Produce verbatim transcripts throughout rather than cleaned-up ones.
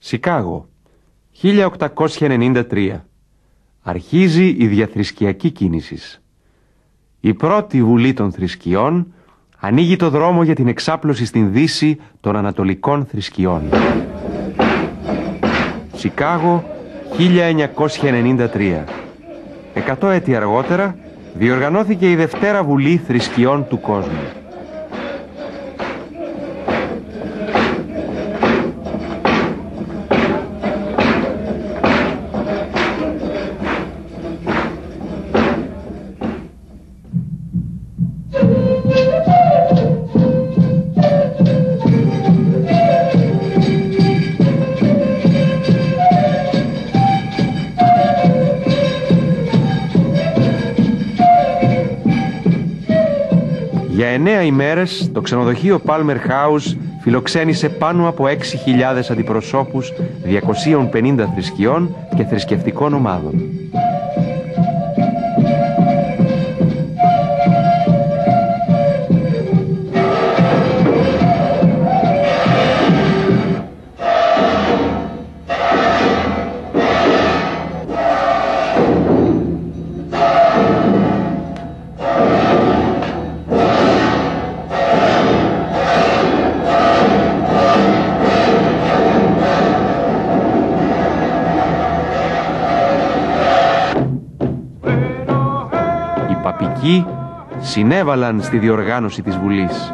Σικάγο, χίλια οκτακόσια ενενήντα τρία. Αρχίζει η διαθρησκειακή κίνηση. Η πρώτη βουλή των θρησκειών ανοίγει το δρόμο για την εξάπλωση στην Δύση των ανατολικών θρησκειών. Σικάγο, χίλια εννιακόσια ενενήντα τρία. Εκατό έτη αργότερα διοργανώθηκε η Δευτέρα Βουλή Θρησκειών του Κόσμου. Για εννέα ημέρες το ξενοδοχείο Palmer House φιλοξένησε πάνω από έξι χιλιάδες αντιπροσώπους διακοσίων πενήντα θρησκειών και θρησκευτικών ομάδων. Παπικοί συνέβαλαν στη διοργάνωση της Βουλής.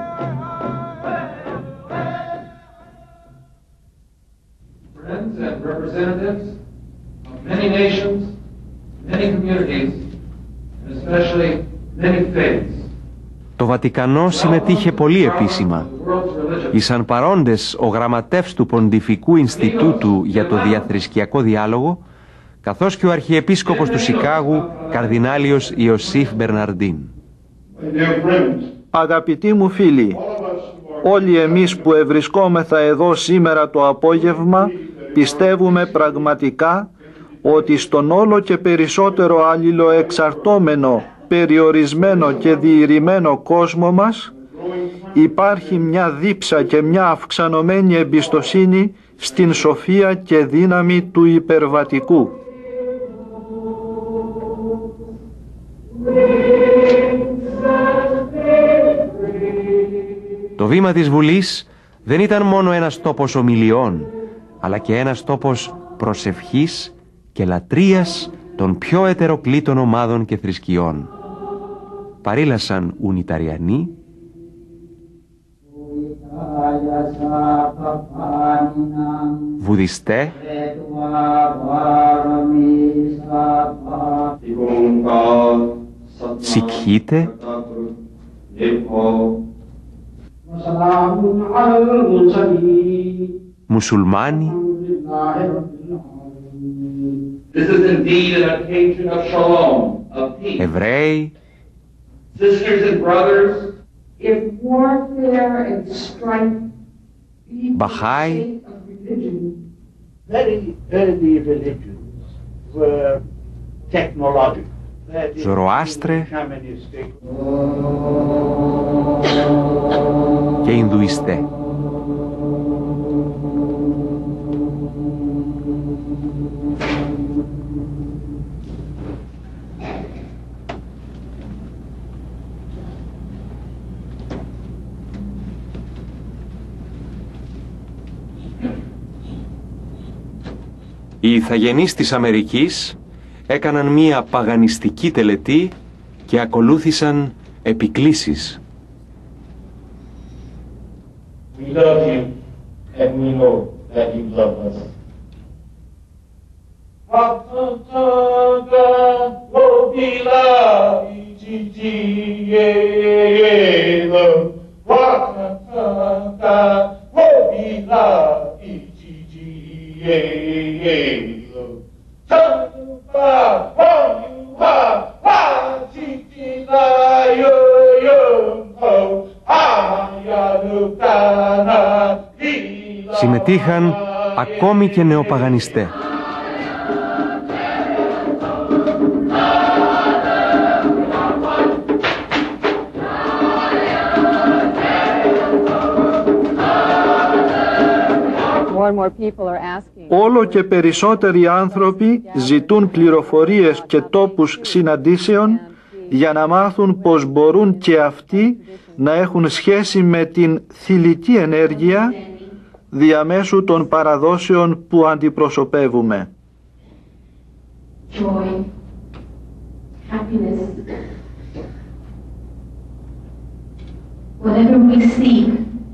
Το Βατικανό συμμετείχε πολύ επίσημα. Ήσαν παρόντες ο γραμματεύς του Ποντιφικού Ινστιτούτου για το Διαθρησκειακό Διάλογο, καθώς και ο Αρχιεπίσκοπος του Σικάγου, Καρδινάλιος Ιωσήφ Μπερναρντίν. Αγαπητοί μου φίλοι, όλοι εμείς που ευρισκόμεθα εδώ σήμερα το απόγευμα πιστεύουμε πραγματικά ότι στον όλο και περισσότερο αλληλοεξαρτώμενο, περιορισμένο και διηρημένο κόσμο μας υπάρχει μια δίψα και μια αυξανωμένη εμπιστοσύνη στην σοφία και δύναμη του υπερβατικού. Το βήμα της Βουλής δεν ήταν μόνο ένας τόπος ομιλιών, αλλά και ένας τόπος προσευχής και λατρείας των πιο ετεροκλήτων ομάδων και θρησκειών. Παρήλασαν Ουνιταριανοί, Βουδιστέ, Σικχίτε, Μουσουλμάνοι, Εβραίοι, Μπαχάοι. Ζωροάστρε και Ινδουιστέ. Οι ηθαγενείς της Αμερικής έκαναν μία παγανιστική τελετή και ακολούθησαν επικλήσεις. We love you and we know that you love us. Συμμετείχαν ακόμη και νεοπαγανιστέ. Όλο και περισσότεροι άνθρωποι ζητούν πληροφορίες και τόπους συναντήσεων για να μάθουν πως μπορούν και αυτοί να έχουν σχέση με την θηλυκή ενέργεια διαμέσου των παραδόσεων που αντιπροσωπεύουμε. Joy, happiness, whatever we seek,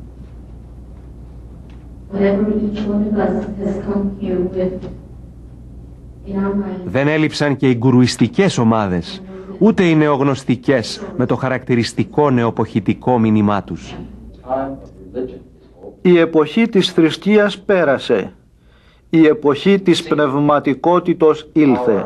whatever each one of us has come here with in our mind. Δεν έλειψαν και οι γκουρουιστικές ομάδες, ούτε οι νεογνωστικές με το χαρακτηριστικό νεοποχητικό μήνυμά τους. Η εποχή της θρησκείας πέρασε. Η εποχή της πνευματικότητος ήλθε.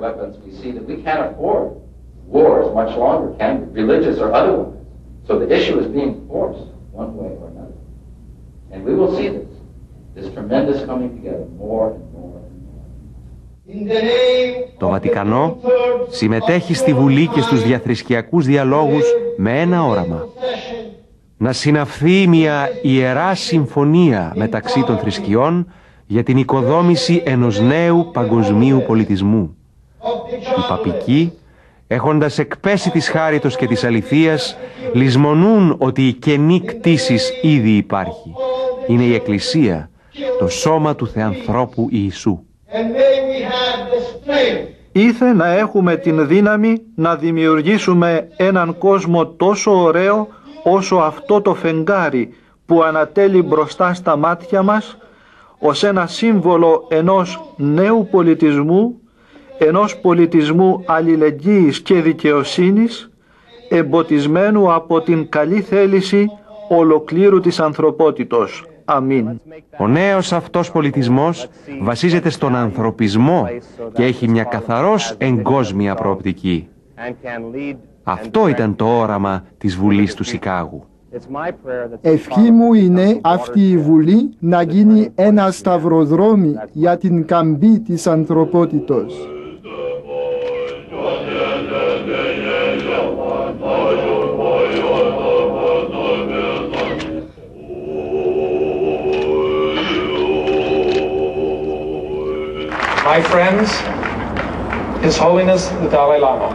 Το Βατικανό συμμετέχει στη Βουλή και στους διαθρησκιακούς διαλόγους με ένα όραμα. Να συναυθεί μια ιερά συμφωνία μεταξύ των θρησκειών για την οικοδόμηση ενός νέου παγκοσμίου πολιτισμού. Οι παπικοί, έχοντας εκπέσει της χάριτος και της αληθείας, λησμονούν ότι η καινή κτίσης ήδη υπάρχει. Είναι η Εκκλησία, το σώμα του Θεανθρώπου Ιησού. Ήθε να έχουμε την δύναμη να δημιουργήσουμε έναν κόσμο τόσο ωραίο όσο αυτό το φεγγάρι που ανατέλει μπροστά στα μάτια μας, ως ένα σύμβολο ενός νέου πολιτισμού, ενός πολιτισμού αλληλεγγύης και δικαιοσύνης, εμποτισμένου από την καλή θέληση ολοκλήρου της ανθρωπότητος. Αμήν. Ο νέος αυτός πολιτισμός βασίζεται στον ανθρωπισμό και έχει μια καθαρός εγκόσμια προοπτική. Αυτό ήταν το όραμα της Βουλής του Σικάγου. Ευχή μου είναι αυτή η Βουλή να γίνει ένα σταυροδρόμι για την καμπή της ανθρωπότητος. My friends, His Holiness the Dalai Lama.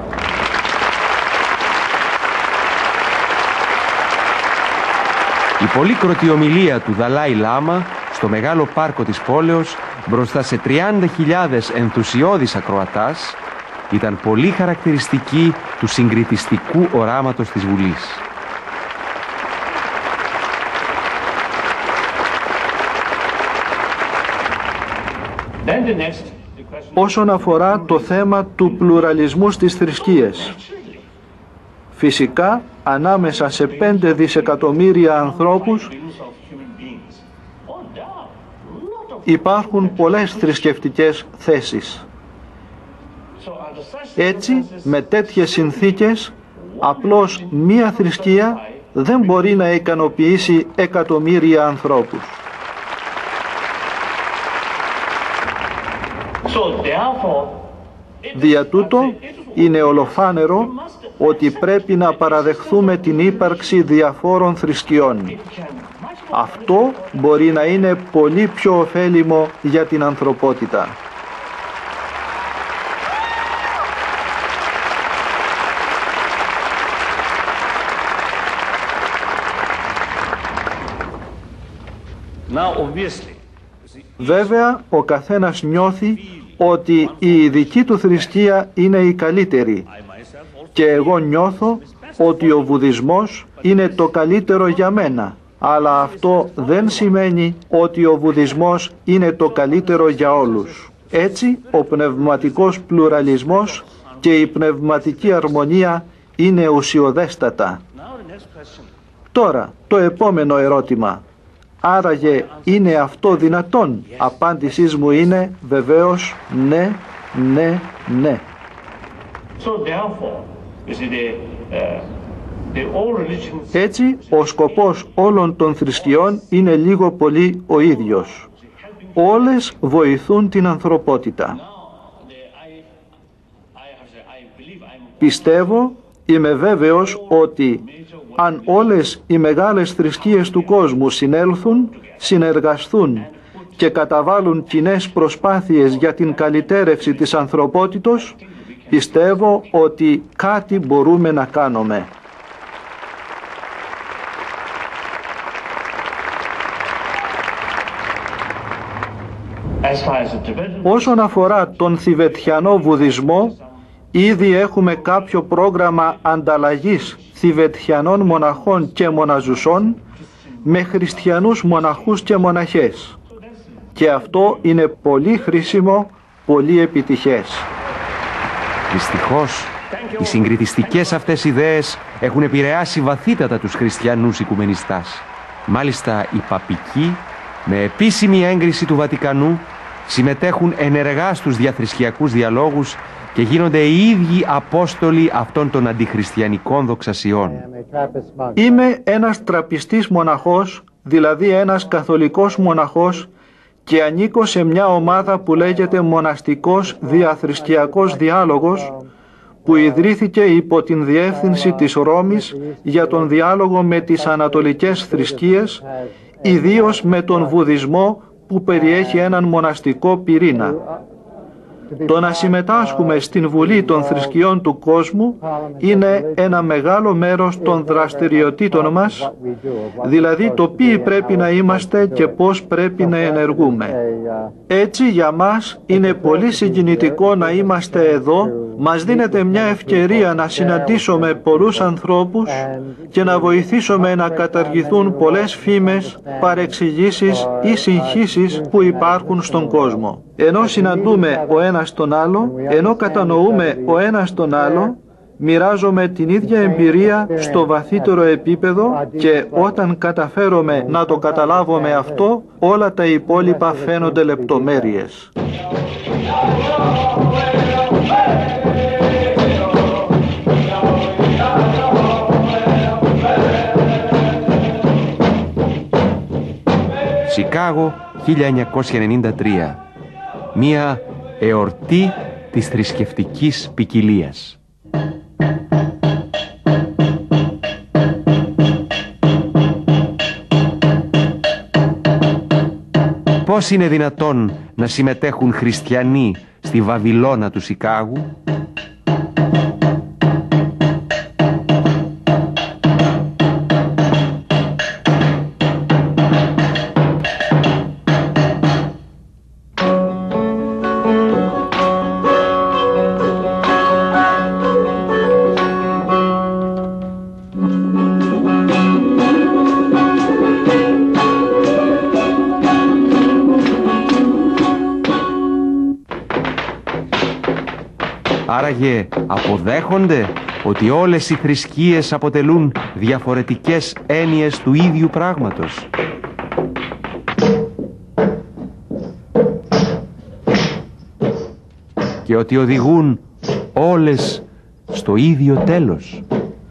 Η πολύκροτη ομιλία του Δαλάι Λάμα στο μεγάλο πάρκο της πόλεως μπροστά σε τριάντα χιλιάδες ενθουσιώδεις ακροατάς ήταν πολύ χαρακτηριστική του συγκριτιστικού οράματος της Βουλής. Όσον αφορά το θέμα του πλουραλισμού στις θρησκείες, φυσικά ανάμεσα σε πέντε δισεκατομμύρια ανθρώπους υπάρχουν πολλές θρησκευτικές θέσεις. Έτσι, με τέτοιες συνθήκες, απλώς μία θρησκεία δεν μπορεί να ικανοποιήσει εκατομμύρια ανθρώπους. Δια τούτο, είναι ολοφάνερο ότι πρέπει να παραδεχθούμε την ύπαρξη διαφόρων θρησκειών. Αυτό μπορεί να είναι πολύ πιο ωφέλιμο για την ανθρωπότητα. Βέβαια, ο καθένας νιώθει ότι η δική του θρησκεία είναι η καλύτερη και εγώ νιώθω ότι ο Βουδισμός είναι το καλύτερο για μένα, αλλά αυτό δεν σημαίνει ότι ο Βουδισμός είναι το καλύτερο για όλους. Έτσι, ο πνευματικός πλουραλισμός και η πνευματική αρμονία είναι ουσιοδέστατα. Τώρα, το επόμενο ερώτημα. Άραγε είναι αυτό δυνατόν? Απάντησής μου είναι βεβαίως ναι, ναι, ναι. Έτσι, ο σκοπός όλων των θρησκειών είναι λίγο πολύ ο ίδιος. Όλες βοηθούν την ανθρωπότητα. Πιστεύω, είμαι βέβαιος ότι αν όλες οι μεγάλες θρησκείες του κόσμου συνέλθουν, συνεργαστούν και καταβάλουν κοινές προσπάθειες για την καλυτέρευση της ανθρωπότητος, πιστεύω ότι κάτι μπορούμε να κάνουμε. Όσον αφορά τον θιβετιανό βουδισμό, ήδη έχουμε κάποιο πρόγραμμα ανταλλαγής θιβετιανών μοναχών και μοναζουσών με χριστιανούς μοναχούς και μοναχές. Και αυτό είναι πολύ χρήσιμο, πολύ επιτυχές. Δυστυχώς, οι συγκριτιστικές αυτές ιδέες έχουν επηρεάσει βαθύτατα τους χριστιανούς οικουμενιστάς. Μάλιστα, οι παπικοί, με επίσημη έγκριση του Βατικανού, συμμετέχουν ενεργά στους διαθρησκιακούς διαλόγους και γίνονται οι ίδιοι απόστολοι αυτών των αντιχριστιανικών δοξασιών. Είμαι ένας τραπιστής μοναχός, δηλαδή ένας καθολικός μοναχός, και ανήκω σε μια ομάδα που λέγεται Μοναστικός Διαθρησκιακός Διάλογος, που ιδρύθηκε υπό την διεύθυνση της Ρώμης για τον διάλογο με τις ανατολικές θρησκείες, ιδίως με τον Βουδισμό, που περιέχει έναν μοναστικό πυρήνα. Το να συμμετάσχουμε στην Βουλή των Θρησκειών του κόσμου είναι ένα μεγάλο μέρος των δραστηριοτήτων μας, δηλαδή το ποιοι πρέπει να είμαστε και πώς πρέπει να ενεργούμε. Έτσι για μας είναι πολύ συγκινητικό να είμαστε εδώ, μας δίνεται μια ευκαιρία να συναντήσουμε πολλούς ανθρώπους και να βοηθήσουμε να καταργηθούν πολλές φήμες, παρεξηγήσεις ή συγχύσεις που υπάρχουν στον κόσμο. Ενώ συναντούμε ο ένας τον άλλο, ενώ κατανοούμε ο ένας τον άλλο, μοιράζομαι την ίδια εμπειρία στο βαθύτερο επίπεδο και όταν καταφέρομαι να το καταλάβουμε αυτό, όλα τα υπόλοιπα φαίνονται λεπτομέρειες. Σικάγο, χίλια εννιακόσια ενενήντα τρία. Μία εορτή της θρησκευτικής ποικιλίας. Πώς είναι δυνατόν να συμμετέχουν χριστιανοί στη Βαβυλώνα του Σικάγου? Άραγε αποδέχονται ότι όλες οι θρησκείες αποτελούν διαφορετικές έννοιες του ίδιου πράγματος? Και ότι οδηγούν όλες στο ίδιο τέλος?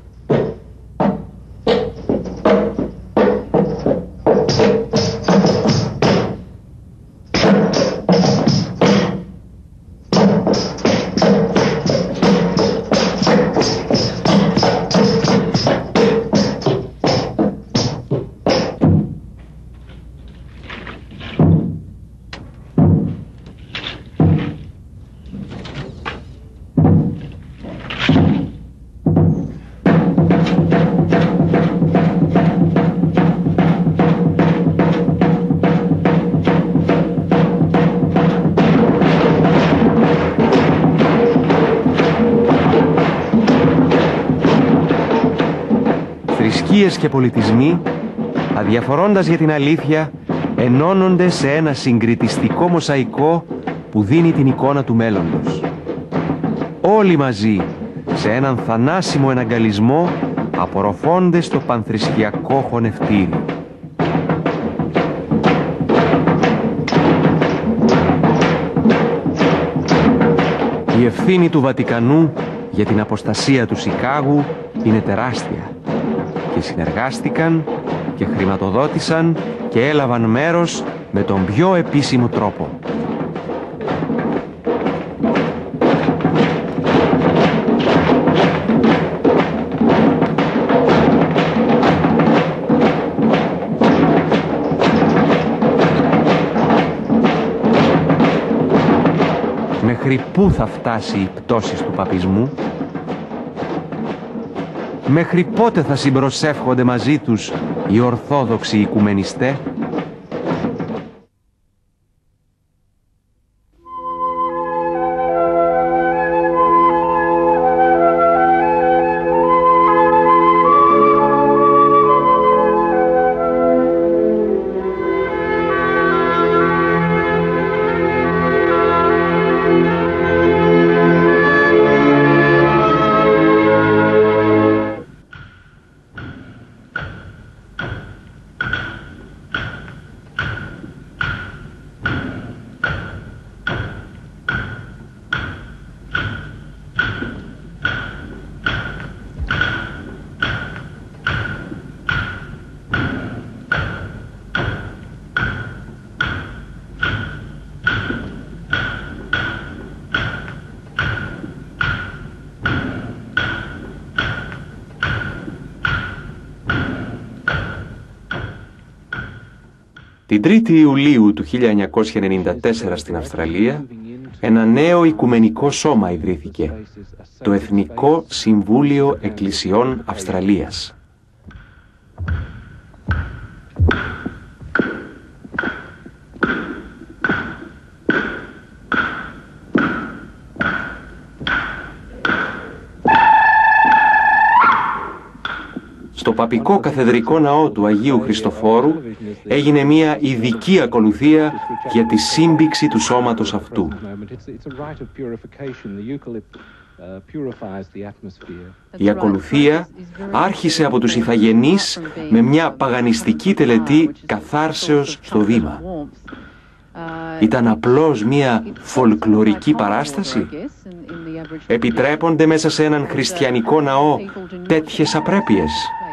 Θρησκείες και πολιτισμοί, αδιαφορώντας για την αλήθεια, ενώνονται σε ένα συγκριτιστικό μοσαϊκό που δίνει την εικόνα του μέλλοντος. Όλοι μαζί, σε έναν θανάσιμο εναγκαλισμό, απορροφώνται στο πανθρησκιακό χωνευτήρι. Η ευθύνη του Βατικανού για την αποστασία του Σικάγου είναι τεράστια και συνεργάστηκαν και χρηματοδότησαν και έλαβαν μέρος με τον πιο επίσημο τρόπο. Μέχρι πού θα φτάσει η πτώση του παπισμού? Μέχρι πότε θα συμπροσεύχονται μαζί τους οι ορθόδοξοι οικουμενιστές? Την τρίτη Ιουλίου του χίλια εννιακόσια ενενήντα τέσσερα στην Αυστραλία, ένα νέο οικουμενικό σώμα ιδρύθηκε, το Εθνικό Συμβούλιο Εκκλησιών Αυστραλίας. Στο παπικό καθεδρικό ναό του Αγίου Χριστοφόρου έγινε μια ειδική ακολουθία για τη σύμπηξη του σώματος αυτού. Η ακολουθία άρχισε από τους Ιθαγενείς με μια παγανιστική τελετή καθάρσεως στο βήμα. Ήταν απλώς μια φολκλωρική παράσταση? Επιτρέπονται μέσα σε έναν χριστιανικό ναό τέτοιες απρέπειες?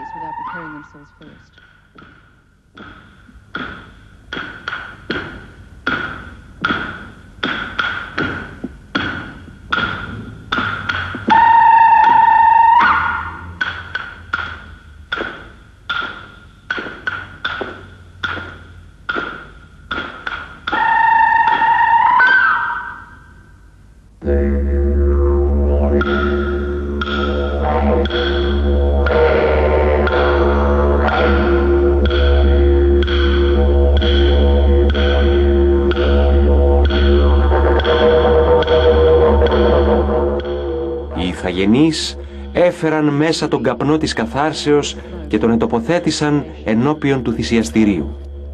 Οι Ιθαγενείς έφεραν μέσα τον καπνό της καθάρσεως και τον ετοποθέτησαν ενώπιον του θυσιαστηρίου.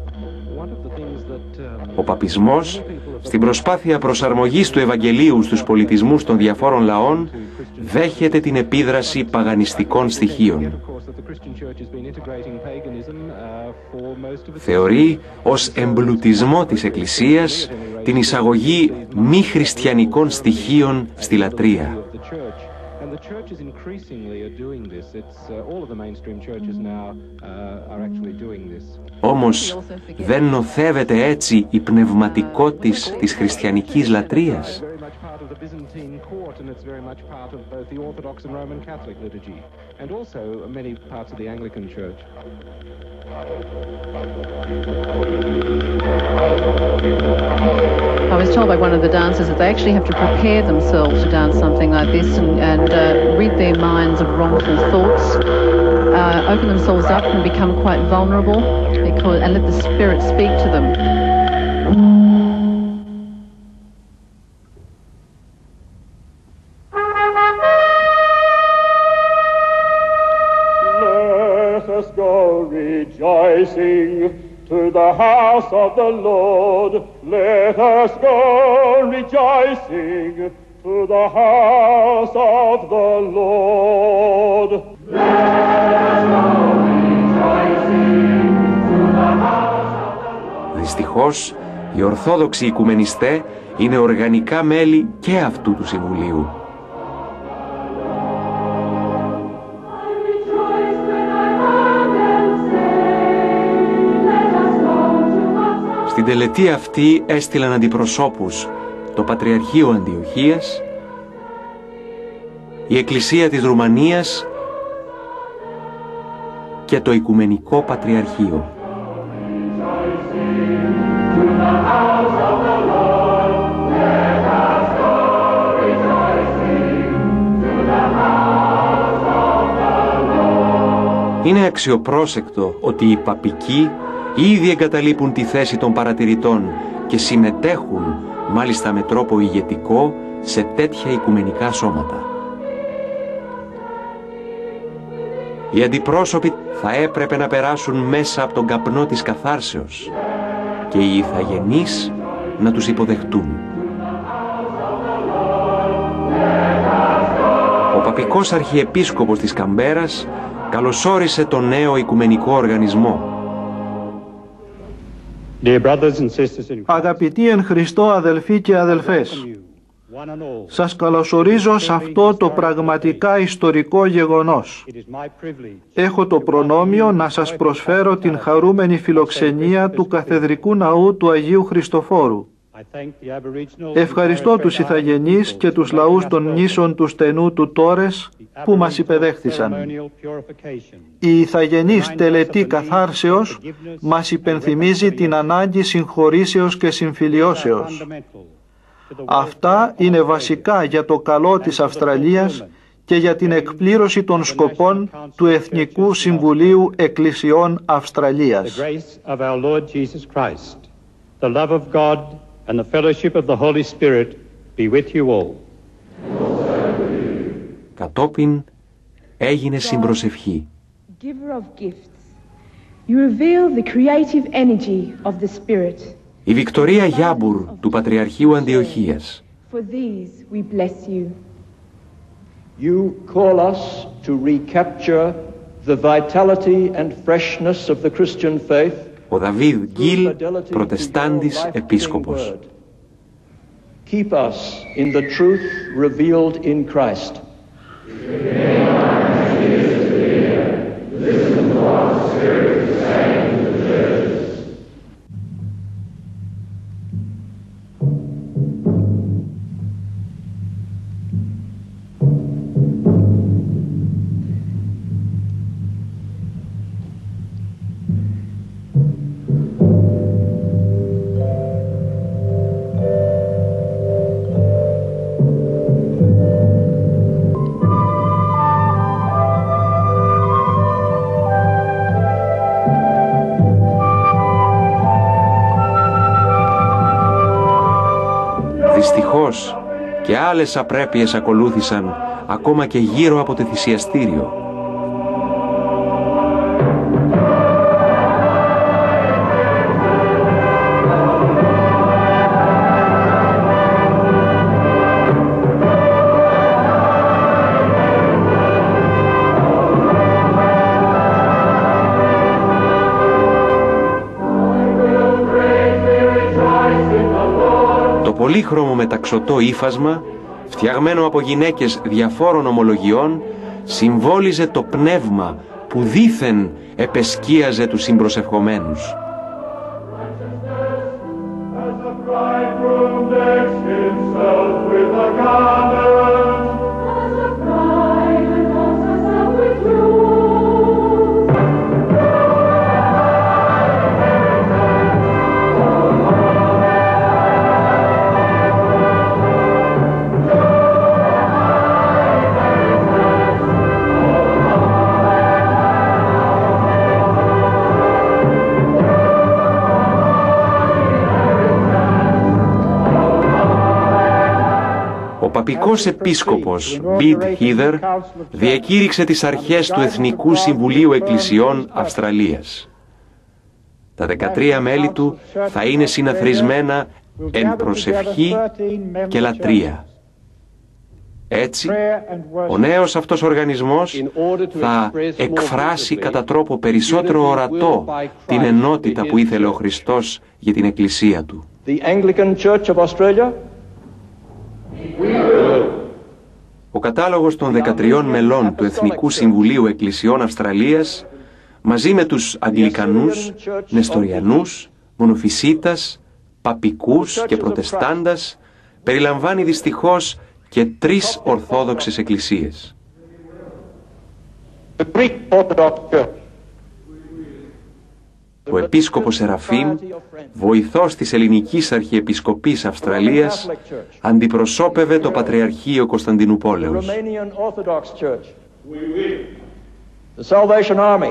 Ο παπισμός, στην προσπάθεια προσαρμογής του Ευαγγελίου στους πολιτισμούς των διαφόρων λαών, δέχεται την επίδραση παγανιστικών στοιχείων. Θεωρεί ως εμπλουτισμό της Εκκλησίας την εισαγωγή μη χριστιανικών στοιχείων στη λατρεία. Όμως δεν νοθεύεται έτσι η πνευματικότης της χριστιανικής λατρείας? I was told by one of the dancers that they actually have to prepare themselves to dance something like this and, and uh, rid their minds of wrongful thoughts, uh, open themselves up and become quite vulnerable because, and let the Spirit speak to them. Let us go rejoicing to the house of the Lord. Let us go rejoicing to the house of the Lord. Let us go rejoicing to the house of the Lord. Δυστυχώς, οι Ορθόδοξοι Οικουμενιστές είναι οργανικά μέλη και αυτού του Συμβουλίου. Στην τελετή αυτή έστειλαν αντιπροσώπους το Πατριαρχείο Αντιοχίας, η Εκκλησία της Ρουμανίας και το Οικουμενικό Πατριαρχείο. To the house of the Lord, let us go. Είναι αξιοπρόσεκτο ότι οι παπικοί ήδη εγκαταλείπουν τη θέση των παρατηρητών και συμμετέχουν, μάλιστα με τρόπο ηγετικό, σε τέτοια οικουμενικά σώματα. Οι αντιπρόσωποι θα έπρεπε να περάσουν μέσα από τον καπνό της καθάρσεως και οι ηθαγενείς να τους υποδεχτούν. Ο παπικός αρχιεπίσκοπος της Καμπέρας καλωσόρισε τον νέο οικουμενικό οργανισμό. Αγαπητοί εν Χριστώ αδελφοί και αδελφές, σας καλωσορίζω σε αυτό το πραγματικά ιστορικό γεγονός. Έχω το προνόμιο να σας προσφέρω την χαρούμενη φιλοξενία του Καθεδρικού Ναού του Αγίου Χριστοφόρου. Ευχαριστώ τους ηθαγενείς και τους λαούς των νήσων του στενού του Τόρες που μας υπεδέχθησαν. Η ηθαγενής τελετή καθάρσεως μας υπενθυμίζει την ανάγκη συγχωρήσεως και συμφιλιώσεως. Αυτά είναι βασικά για το καλό της Αυστραλίας και για την εκπλήρωση των σκοπών του Εθνικού Συμβουλίου Εκκλησιών Αυστραλίας. And the fellowship of the Holy Spirit be with you all. Κατόπιν έγινε συμπροσευχή. Giver of gifts, you reveal the creative energy of the Spirit. Η Βικτωρία Γιάμπουρ του Πατριαρχείου Αντιοχίας. For these we bless you. You call us to recapture the vitality and freshness of the Christian faith. Ο Δαβίδ Γκίλ, προτεστάντης επίσκοπος. Keep us in the truth revealed in Christ. Listen to our Spirit saying to the churches. Δυστυχώς και άλλες απρέπειες ακολούθησαν ακόμα και γύρω από το θυσιαστήριο. Πολύχρωμο μεταξωτό ύφασμα, φτιαγμένο από γυναίκες διαφόρων ομολογιών, συμβόλιζε το πνεύμα που δήθεν επεσκίαζε τους συμπροσευχομένους. Ο παπικός επίσκοπος Μπιτ Χίδερ διακήρυξε τις αρχές του Εθνικού Συμβουλίου Εκκλησιών Αυστραλίας. Τα δεκατρία μέλη του θα είναι συναθρισμένα εν προσευχή και λατρεία. Έτσι, ο νέος αυτός οργανισμός θα εκφράσει κατά τρόπο περισσότερο ορατό την ενότητα που ήθελε ο Χριστός για την Εκκλησία του. Ο κατάλογος των δεκατριών μελών του Εθνικού Συμβουλίου Εκκλησιών Αυστραλίας, μαζί με τους Αγγλικανούς, Νεστοριανούς, Μονοφυσίτας, Παπικούς και Προτεστάντας, περιλαμβάνει δυστυχώς και τρεις Ορθόδοξες εκκλησίες. Ο επίσκοπος Σεραφείμ, βοηθός της Ελληνικής Αρχιεπισκοπής Αυστραλίας, αντιπροσώπευε το Πατριαρχείο Κωνσταντινουπόλεως. the Salvation Army,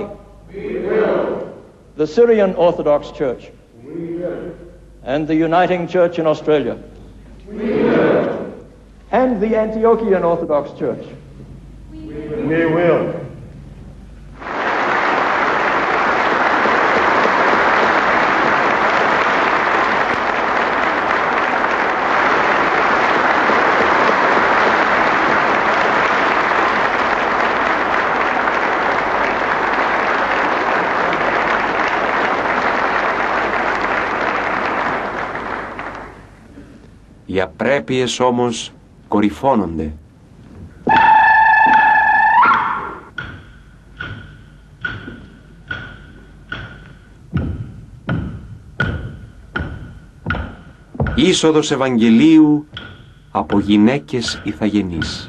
the Syrian Orthodox Church, and the Uniting Church in Australia, and the Antiochian Orthodox Church. We will. Οι απρέπειες όμως κορυφώνονται. Είσοδος Ευαγγελίου από γυναίκες ηθαγενείς.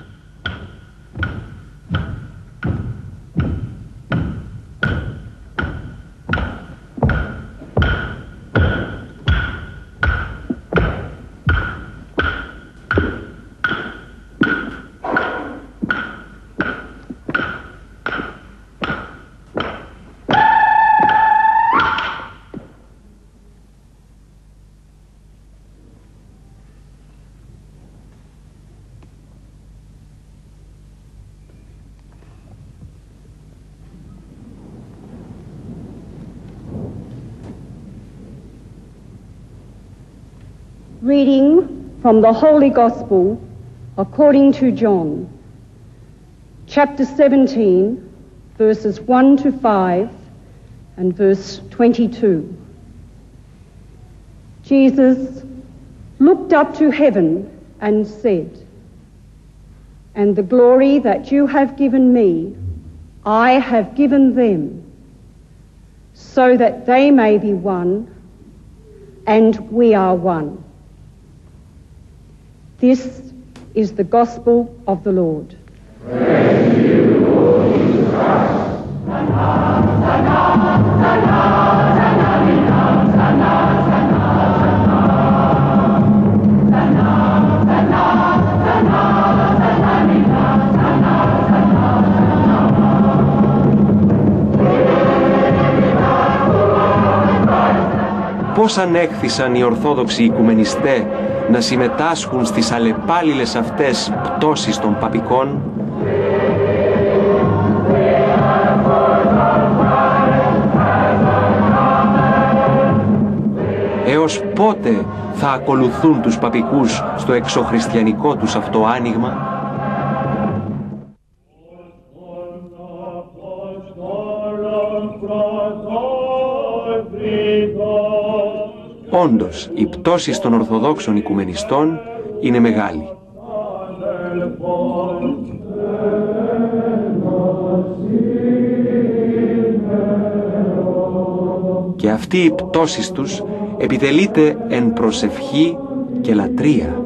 Reading from the Holy Gospel according to John, chapter seventeen, verses one to five and verse twenty-two. Jesus looked up to heaven and said, "And the glory that you have given me, I have given them, so that they may be one, and we are one." This is the gospel of the Lord. Praise to you, Lord Jesus Christ. Πώς ανέχθησαν οι Ορθόδοξοι οικουμενιστέ να συμμετάσχουν στις αλλεπάλληλες αυτές πτώσεις των παπικών? Έως πότε θα ακολουθούν τους παπικούς στο εξωχριστιανικό τους αυτό άνοιγμα? Όντως, η πτώση των Ορθοδόξων οικουμενιστών είναι μεγάλη. Και αυτή η πτώση τους επιτελείται εν προσευχή και λατρεία.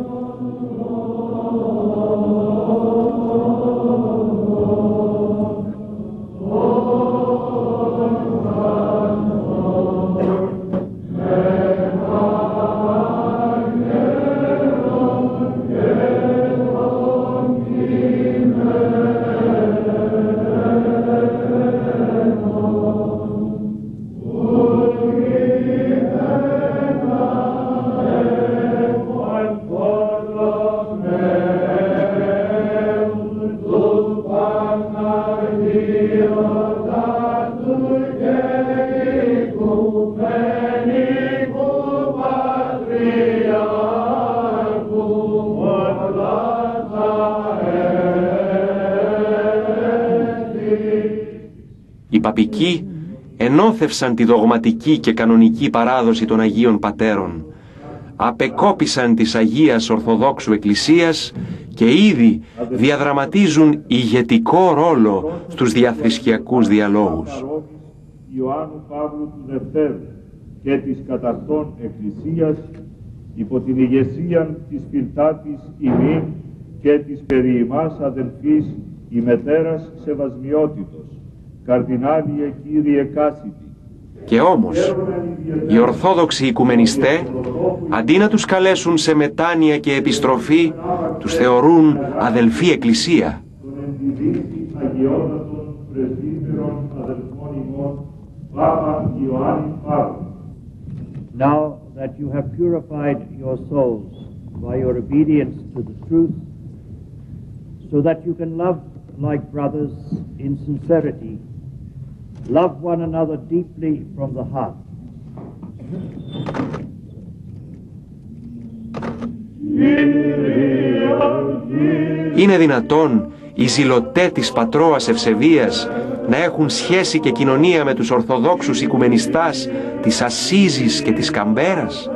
Οι παπικοί ενώθευσαν τη δογματική και κανονική παράδοση των Αγίων Πατέρων, απεκόπησαν της Αγίας Ορθοδόξου Εκκλησίας και ήδη διαδραματίζουν ηγετικό ρόλο στους διαθρησκιακούς διαλόγους. Ιωάννου Παύλου του Δευτέρου και της καταρχών Εκκλησίας υπό την ηγεσία της Πυρτάτης ημίν και της περί ημάς αδελφής ημετέρας Σεβασμιότητος, Καρδινάλιε Κύριε Κάσιτη. Και όμως, οι Ορθόδοξοι οικουμενιστέ, αντί να τους καλέσουν σε μετάνοια και επιστροφή, τους θεωρούν αδελφή Εκκλησία. Τον εντιδίσει αγιότατον πρεσβύτερον Πάπα Ιωάννη Παύλου. Now that you have purified your souls by your obedience to the truth, so that you can love like brothers in sincerity, love one another deeply from the heart. Είναι δυνατόν οι ζηλωτέ της πατρόας ευσεβίας να έχουν σχέση και κοινωνία με τους Ορθοδόξους οικουμενιστάς της Ασσίζης και της Καμπέρας?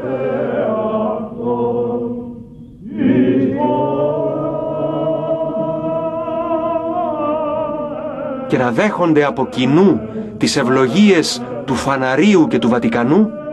Και να δέχονται από κοινού τις ευλογίες του Φαναρίου και του Βατικανού?